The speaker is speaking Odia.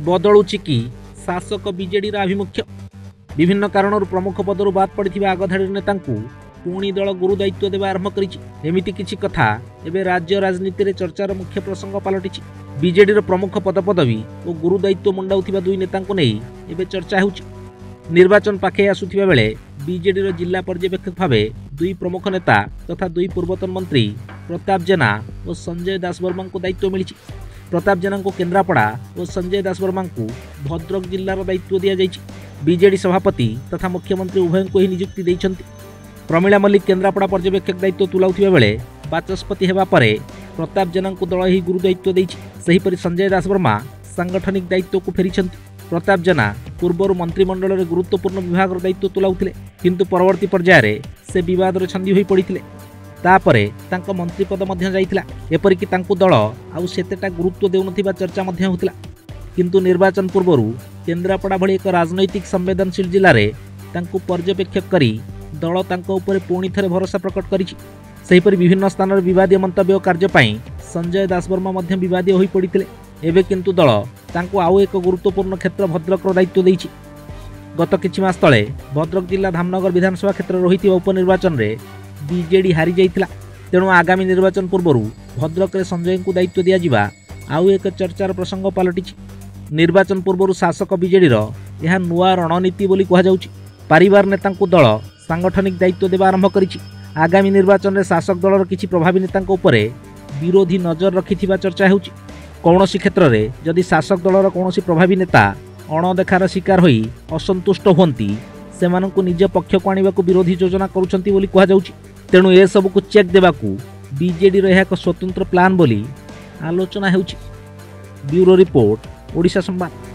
बदलुची कि शासक बीजेडी आभिमुख्य विभिन्न कारणରୁ प्रमुख पदରୁ ବାଦ ପଡ଼ିଥିବା ଆଗଧାଡ଼ି ନେତାଙ୍କୁ ପୁଣି ଦଳ ଗୁରୁ ଦାୟିତ୍ୱ ଦେବା ଆରମ୍ଭ କରିଛି। ଏମିତି କିଛି କଥା ଏବେ ରାଜ୍ୟ ରାଜନୀତିରେ ଚର୍ଚ୍ଚାର ମୁଖ୍ୟ ପ୍ରସଙ୍ଗ ପାଲଟିଛି। ବିଜେଡିର ପ୍ରମୁଖ ପଦପଦବୀ ଓ ଗୁରୁ ଦାୟିତ୍ୱ ମୁଣ୍ଡାଉଥିବା ଦୁଇ ନେତାଙ୍କୁ ନେଇ ଏବେ ଚର୍ଚ୍ଚା ହେଉଛି। ନିର୍ବାଚନ ପାଖେଇ ଆସୁଥିବା ବେଳେ ବିଜେଡିର ଜିଲ୍ଲା ପର୍ଯ୍ୟବେକ୍ଷକ ଭାବେ ଦୁଇ ପ୍ରମୁଖ ନେତା ତଥା ଦୁଇ ପୂର୍ବତନ ମନ୍ତ୍ରୀ ପ୍ରତାପ ଜେନା ଓ ସଞ୍ଜୟ ଦାସବର୍ମାଙ୍କୁ ଦାୟିତ୍ୱ ମିଳିଛି। ପ୍ରତାପ ଜେନାଙ୍କୁ କେନ୍ଦ୍ରାପଡ଼ା ଓ ସଞ୍ଜୟ ଦାସବର୍ମାଙ୍କୁ ଭଦ୍ରକ ଜିଲ୍ଲାର ଦାୟିତ୍ୱ ଦିଆଯାଇଛି। ବିଜେଡି ସଭାପତି ତଥା ମୁଖ୍ୟମନ୍ତ୍ରୀ ଉଭୟଙ୍କୁ ଏହି ନିଯୁକ୍ତି ଦେଇଛନ୍ତି। ପ୍ରମିଳା ମଲ୍ଲିକ କେନ୍ଦ୍ରାପଡ଼ା ପର୍ଯ୍ୟବେକ୍ଷକ ଦାୟିତ୍ୱ ତୁଲାଉଥିବା ବେଳେ ବାଚସ୍ପତି ହେବା ପରେ ପ୍ରତାପ ଜେନାଙ୍କୁ ଦଳ ଏହି ଗୁରୁ ଦାୟିତ୍ୱ ଦେଇଛି। ସେହିପରି ସଞ୍ଜୟ ଦାସବର୍ମା ସାଂଗଠନିକ ଦାୟିତ୍ୱକୁ ଫେରିଛନ୍ତି। ପ୍ରତାପ ଜେନା ପୂର୍ବରୁ ମନ୍ତ୍ରିମଣ୍ଡଳରେ ଗୁରୁତ୍ୱପୂର୍ଣ୍ଣ ବିଭାଗର ଦାୟିତ୍ୱ ତୁଲାଉଥିଲେ, କିନ୍ତୁ ପରବର୍ତ୍ତୀ ପର୍ଯ୍ୟାୟରେ ସେ ବିବାଦରେ ଛନ୍ଦି ହୋଇ ପଡ଼ିଥିଲେ। ତାପରେ ତାଙ୍କ ମନ୍ତ୍ରୀପଦ ମଧ୍ୟ ଯାଇଥିଲା। ଏପରିକି ତାଙ୍କୁ ଦଳ ଆଉ ସେତେଟା ଗୁରୁତ୍ୱ ଦେଉନଥିବା ଚର୍ଚ୍ଚା ମଧ୍ୟ ହେଉଥିଲା। କିନ୍ତୁ ନିର୍ବାଚନ ପୂର୍ବରୁ କେନ୍ଦ୍ରାପଡ଼ା ଭଳି ଏକ ରାଜନୈତିକ ସମ୍ବେଦନଶୀଳ ଜିଲ୍ଲାରେ ତାଙ୍କୁ ପର୍ଯ୍ୟବେକ୍ଷକ କରି ଦଳ ତାଙ୍କ ଉପରେ ପୁଣି ଥରେ ଭରସା ପ୍ରକଟ କରିଛି। ସେହିପରି ବିଭିନ୍ନ ସ୍ଥାନରେ ବିବାଦୀୟ ମନ୍ତବ୍ୟ ଓ କାର୍ଯ୍ୟ ପାଇଁ ସଞ୍ଜୟ ଦାସବର୍ମା ମଧ୍ୟ ବିବାଦୀୟ ହୋଇପଡ଼ିଥିଲେ। ଏବେ କିନ୍ତୁ ଦଳ ତାଙ୍କୁ ଆଉ ଏକ ଗୁରୁତ୍ୱପୂର୍ଣ୍ଣ କ୍ଷେତ୍ର ଭଦ୍ରକର ଦାୟିତ୍ୱ ଦେଇଛି। ଗତ କିଛି ମାସ ତଳେ ଭଦ୍ରକ ଜିଲ୍ଲା ଧାମନଗର ବିଧାନସଭା କ୍ଷେତ୍ରରେ ହୋଇଥିବା ଉପନିର୍ବାଚନରେ ବିଜେଡି ହାରିଯାଇଥିଲା। ତେଣୁ ଆଗାମୀ ନିର୍ବାଚନ ପୂର୍ବରୁ ଭଦ୍ରକରେ ସଞ୍ଜୟଙ୍କୁ ଦାୟିତ୍ୱ ଦିଆଯିବା ଆଉ ଏକ ଚର୍ଚ୍ଚାର ପ୍ରସଙ୍ଗ ପାଲଟିଛି। ନିର୍ବାଚନ ପୂର୍ବରୁ ଶାସକ ବିଜେଡିର ଏହା ନୂଆ ରଣନୀତି ବୋଲି କୁହାଯାଉଛି। ପାରିବାର ନେତାଙ୍କୁ ଦଳ ସାଂଗଠନିକ ଦାୟିତ୍ୱ ଦେବା ଆରମ୍ଭ କରିଛି। ଆଗାମୀ ନିର୍ବାଚନରେ ଶାସକ ଦଳର କିଛି ପ୍ରଭାବୀ ନେତାଙ୍କ ଉପରେ ବିରୋଧୀ ନଜର ରଖିଥିବା ଚର୍ଚ୍ଚା ହେଉଛି। କୌଣସି କ୍ଷେତ୍ରରେ ଯଦି ଶାସକ ଦଳର କୌଣସି ପ୍ରଭାବୀ ନେତା ଅଣଦେଖାର ଶିକାର ହୋଇ ଅସନ୍ତୁଷ୍ଟ ହୁଅନ୍ତି, ସେମାନଙ୍କୁ ନିଜ ପକ୍ଷକୁ ଆଣିବାକୁ ବିରୋଧୀ ଯୋଜନା କରୁଛନ୍ତି ବୋଲି କୁହାଯାଉଛି। ତେଣୁ ଏସବୁକୁ ଚେକ୍ ଦେବାକୁ ବିଜେଡିର ଏହା ଏକ ସ୍ୱତନ୍ତ୍ର ପ୍ଲାନ୍ ବୋଲି ଆଲୋଚନା ହେଉଛି। ବ୍ୟୁରୋ ରିପୋର୍ଟ, ଓଡ଼ିଶା ସମ୍ବାଦ।